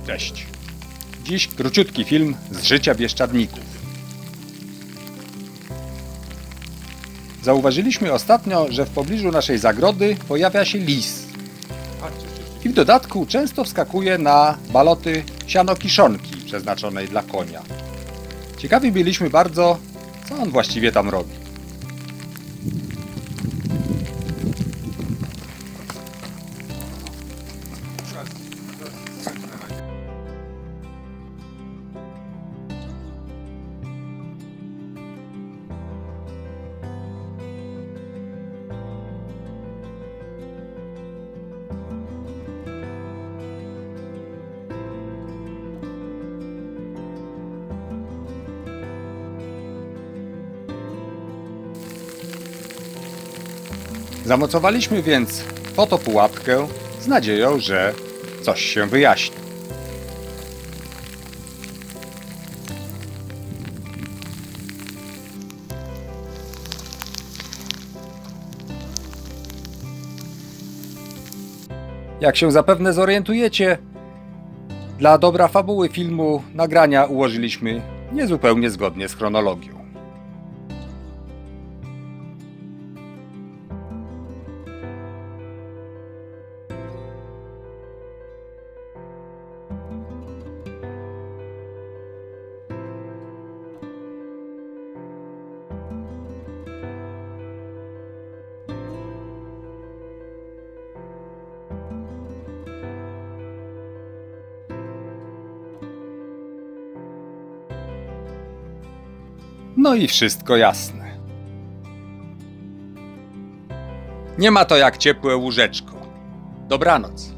Cześć. Dziś króciutki film z życia Bieszczadników. Zauważyliśmy ostatnio, że w pobliżu naszej zagrody pojawia się lis. I w dodatku często wskakuje na baloty sianokiszonki przeznaczonej dla konia. Ciekawi byliśmy bardzo, co on właściwie tam robi. Zamocowaliśmy więc fotopułapkę z nadzieją, że coś się wyjaśni. Jak się zapewne zorientujecie, dla dobra fabuły filmu nagrania ułożyliśmy niezupełnie zgodnie z chronologią. No i wszystko jasne. Nie ma to jak ciepłe łóżeczko. Dobranoc.